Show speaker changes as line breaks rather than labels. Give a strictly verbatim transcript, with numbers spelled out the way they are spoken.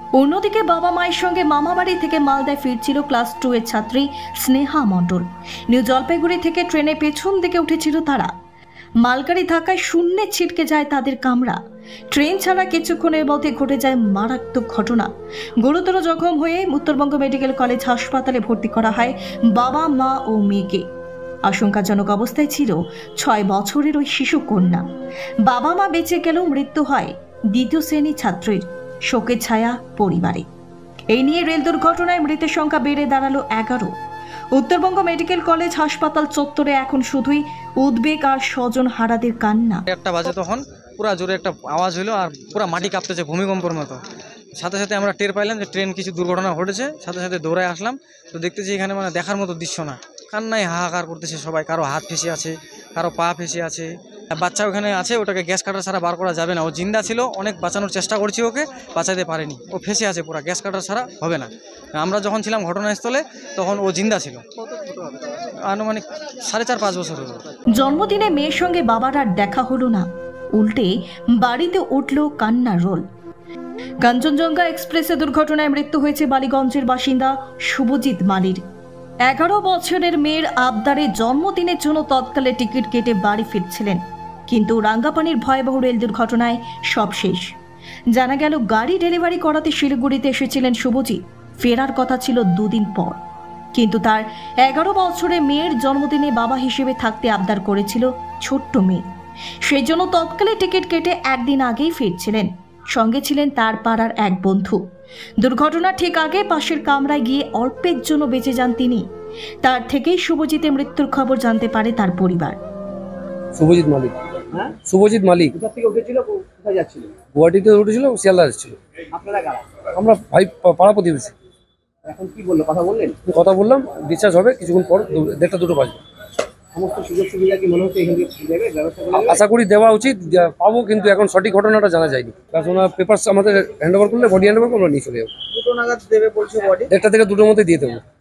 অন্যদিকে বাবা মায়ের সঙ্গে মামাবাড়ি থেকে মালদায় ফিরছিল ক্লাস টু এর ছাত্রী স্নেহা মণ্ডল। নিউ জলপাইগুড়ি থেকে ট্রেনে পেছন দিকে উঠেছিল তারা। মালগাড়ি ধাক্কায় শূন্যে ছিটকে যায় তাদের কামরা। ট্রেন ছাড়া কিছুক্ষণের মধ্যে ঘটে যায় মারাত্মক ঘটনা। গুরুতর জখম হয়ে উত্তরবঙ্গ মেডিকেল কলেজ হাসপাতালে ভর্তি করা হয় বাবা মা ও মেয়েকে। আশঙ্কাজনক অবস্থায় ছিল ছয় বছরের ওই শিশু কন্যা। বাবা মা বেঁচে গেলেও মৃত্যু হয় দ্বিতীয় শ্রেণী ছাত্রীর। শোকের ছায়া পরিবারে। এই নিয়ে রেল দুর্ঘটনায় মৃতের সংখ্যা বেড়ে দাঁড়ালো এগারো। উত্তরবঙ্গ মেডিকেল কলেজ হাসপাতাল চত্বরে এখন শুধুই উদ্বেগ আর স্বজন হারাদের কান্না।
একটা বাজে তখন পুরা জোরে একটা আওয়াজ হলো আর পুরা মাটি কাঁপতেছে ভূমিকম্পের মতো। সাথে সাথে আমরা টের পাইলাম যে ট্রেন কিছু দুর্ঘটনা ঘটেছে। সাথে সাথে দৌড়ায় আসলাম, তো দেখতেছি এখানে মানে দেখার মতো দৃশ্য না। কান্নায় হাহাকার করতেছে সবাই, কারো হাত ফেসে আছে, কারো পা ফেসে আছে, বাচ্চা ওখানে আছে, ওটাকে গ্যাস কাটার ছাড়া বার করা যাবে না। ও জিন্দা ছিল, অনেক বাঁচানোর চেষ্টা করছি, ওকে বাঁচাতে পারেনি, ও ফেসে আছে পুরা, গ্যাস কাটার ছাড়া হবে না। আমরা যখন ছিলাম ঘটনাস্থলে তখন ও জিন্দা ছিল, আনুমানিক সাড়ে চার পাঁচ বছর হলো।
জন্মদিনে মেয়ের সঙ্গে বাবার আর দেখা হলো না, উল্টে বাড়িতে উঠল কান্নার রোল। কাঞ্চনজঙ্ঘা এক্সপ্রেসে দুর্ঘটনায় মৃত্যু হয়েছে বালিগঞ্জের বাসিন্দা শুভজিৎ মালির। এগারো বছরের মেয়ের আবদারে জন্মদিনের জন্য তৎকালে টিকিট কেটে বাড়ি ফিরছিলেন, কিন্তু রাঙ্গাপানির ভয়াবহ রেল দুর্ঘটনায় সব শেষ। জানা গেল গাড়ি ডেলিভারি করাতে শিলিগুড়িতে এসেছিলেন শুভজিৎ। ফেরার কথা ছিল দুদিন পর, কিন্তু তার এগারো বছরের মেয়ের জন্মদিনে বাবা হিসেবে থাকতে আবদার করেছিল ছোট্ট মেয়ে। সেই জন্য তৎকালে টিকিট কেটে একদিন আগেই ফিরছিলেন। সঙ্গে ছিলেন তার পাড়ার এক বন্ধু। দুর্ঘটনা ঠিক আগে পাশের কামরায় গিয়ে অল্পের জন্য বেঁচে যান তিনি। তার থেকেই শুভজিতের মৃত্যুর খবর জানতে পারে তার পরিবার।
শুভজিৎ মালিক। হ্যাঁ, শুভজিৎ মালিক কোথা থেকে উঠেছিল, কোথায় যাচ্ছিল? গুয়াহাটিতে উঠেছিল, শিয়ালদা যাচ্ছিল। আপনারা কারা? আমরা ভাই, পাড়া প্রতিবেশী। এখন কি বললো, কথা বললেন? কথা বললাম, ডিসচার্জ হবে কিছুক্ষণ পর, দেড়টা দুটো বাজবে। সমস্ত সুযোগ সুবিধা কি মনে হচ্ছে এখান থেকে দেবে, ব্যবস্থা করে দেবে? আশা করি দেওয়া উচিত, পাবো, কিন্তু এখন সঠিক ঘটনাটা জানা যায়নি। কারণ পেপারস আমাদের হ্যান্ড ওভার করলে, বডি হ্যান্ড ওভার করলে নিয়ে চলে যাবো। দুটো নাগাদ দেবে বলছে বডি, দেড়টা থেকে দুটোর মধ্যে দিয়ে দেবো।